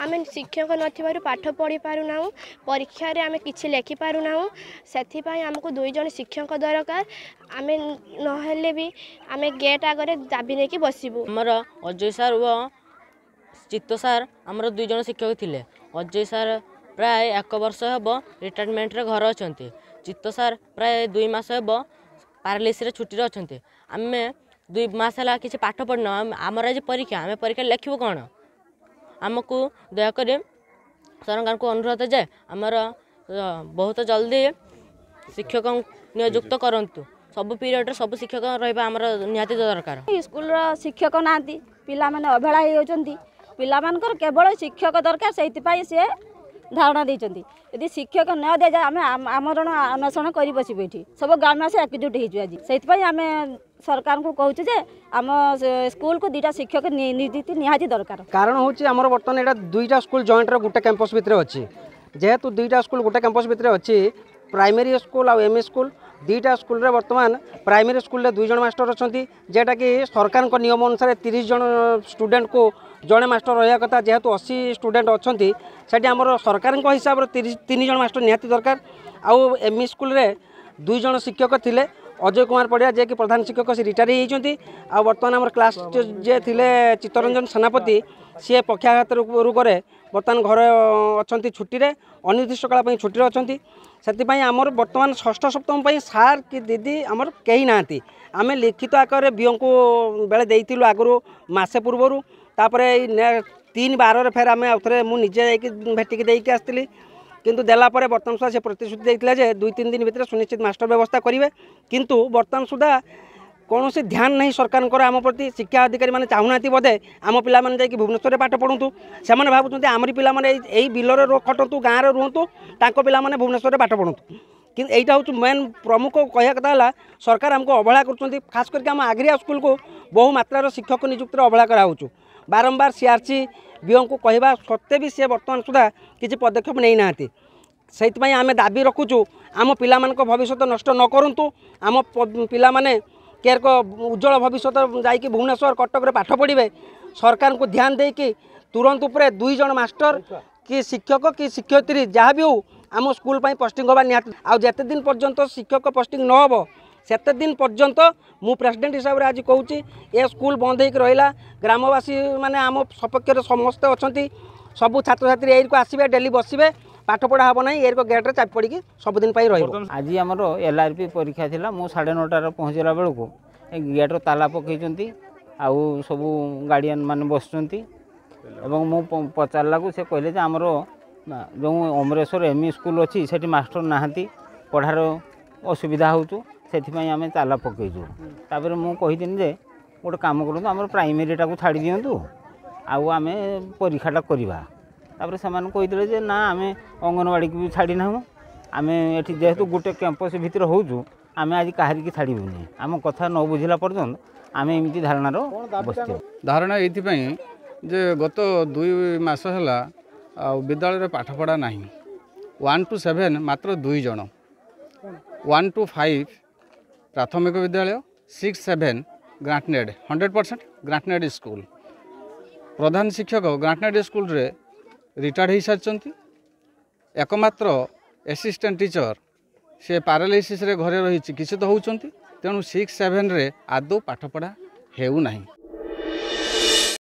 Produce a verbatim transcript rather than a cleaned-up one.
आम शिक्षक नथिबारु पाठ पढ़ी पारुना परीक्षा रे आम कि लेखि पारुना से आमको दुई जन शिक्षक दरकार आम नहेले भी आम गेट आगे दाबी नहीं बसबू। आमर अजय सार व चित्त सार आमर दुई जन शिक्षक थिले। अजय सार प्राय एक वर्ष हेब रिटायरमेंट रे घर अच्छा। चित्त सार प्राय दुई मास हेब पारालिसिस रे छुट्टी अच्छा। आम दुई मास है कि पाठ पढ़ना आमर आज परीक्षा आम परीक्षा लिखू कौन आमको दयाक सरकार को अनुरोध जाए आमर बहुत जल्दी शिक्षक नियुक्त करंतु सब पीरियड सब शिक्षक रहा आमर निहाती दरकार। स्कूल शिक्षक ना पिला माने अवहेला होती पिला मानकर केवल शिक्षक दरकार से सी धारणा देती यदि शिक्षक न दि जाए आम आमरण अनशन कर बसबू ये सब ग्रामवासी एकजुट हो आम सरकार को कहूँ जे आम स्कूल को दुईटा शिक्षक नियुक्ति निहाती दरकार। कारण हूँ आमर बर्तमान यहाँ दुईटा स्कूल जॉइंट रो गोटे कैंपस भितर अच्छी जेहेतु दुईटा स्कूल गोटे कैंपस भितर अच्छी प्राइमरी स्कूल और एमई स्कूल दुईटा स्कूल रे बर्तमान प्राइमरी स्कूल रे दुई जन मास्टर अच्छा जेटा कि सरकार को नियम अनुसार तीस जन स्टूडेंट को जड़े मास्टर रहा कथा जेहेतु अस्सी स्टूडेंट अच्छा से आमर सरकार हिसाब से तीन जन मास्टर निहाती दरकार। आउ एमई स्कूल रे दुई जन शिक्षक थिले अजय कुमार पड़िया जे कि प्रधान शिक्षक से रिटायर होती आ बर्तमान आम क्लास जे थिले चित्तरंजन सेनापति सी पक्षाघात रोग बर्तमान घर अच्छा छुट्टी अनिर्दिष्ट काल छुट्टी अच्छा से आमर बर्तमान षष्ठ सप्तम सार कि दीदी आमर कहीं ना आम लिखित आकार बीओ को बेले देलु आगु मसे पूर्वर तापर तीन बार फेर आम आउे मुझे भेटिकी देकी आसती किंतु देला परे बर्तमान सुधा से प्रतिश्रुति देइतिला जे दुई तीन दिन भितर सुनिश्चित मास्टर व्यवस्था करेंगे किंतु बर्तमान सुधा कौन से ध्यान नहीं सरकार आम प्रति शिक्षा अधिकारी मैंने चाहूना बोधे आम पिला माने जाइए भुवनेश्वर पाठ पढ़ु से भावुँ आमरी पिला माने यही बिलर खटतु गाँव में रुहतु ताको पिला माने भुवनेश्वर पाठ पढ़ु कि यहाँ हूँ मेन प्रमुख कहया कथा है सरकार आमको अवहेला कर खास करके आम आग्रिया स्कूल को बहु मात्रार शिक्षक नियुक्ति अवहेला कराऊँ बारंबार सीआरसी बीओ को कहवा सत्वे भी सी बर्तमान सुधा किसी पदक्षेप नहीं ना से आम दाबी रखुचु आम पिला भविष्य नष्ट न करूँ आम पिला माने केयर को उज्जवल भविष्य जाकि भुवनेश्वर कटक रे पाठ पढ़े सरकार को ध्यान देकी तुरंत उपरे दुई जन मास्टर कि शिक्षक कि शिक्षयित्री जहाँ भी हो आम स्कूल पोस्टिंग होगा निहाती आउ जेते दिन पर्यंत शिक्षक पोस्टिंग न हो सेते दिन पर्यंत मु प्रेसिडेंट हिसाब से आज कहूँ ए स्कूल बंद होकर रहा ग्रामवासी माने आम सपक्ष समस्त अच्छा सबू छात्र छात्री एरिको आसबे डेली बसबे पाठ पढ़ा हम ना एरिको गेट्रे चापी पड़ी सबुदिन रही। आज आमर एलआरपी परीक्षा थी मु साढ़े नौटार पहुँचला बेलू गेट्र ताला पकई आउ सब गार्डियन मान बसुँच मु पचारा को से कहले आमर जो अमरेश्वर एमई स्कूल अच्छी से मास्टर नहांती पढ़ार असुविधा हो से आम ताला पकईचु तापर मुझे जे गोटे कम करूँ आम प्राइमेरीटा को छाड़ी दिंतु आउ आम परीक्षाटा करवा तापर से कही ना आम अंगनवाड़ी की भी छाड़ी ना आम ये जेहेतु गोटे कैंपस भितर होचु आम आज कहार की छाड़बूनी आम कथा न बुझला पर्यंत आम एमती धारणार बस धारणा ये जे गत दुई मास है विद्यालय पाठपढ़ा ना वन टू सेवेन मात्र दुई जन वन टू फाइव प्राथमिक विद्यालय six seven grant aided hundred percent grant aided school प्रधान शिक्षक ग्रांटनेड स्कूल रे रिटायर्ड हो सारी एकमात्र असिस्टेंट टीचर से पारालिसिस रे घरे रही चिकित्सित होउछंती तेणु सिक्स सेवेन रे आदौ पाठपढ़ा हेउ नाही।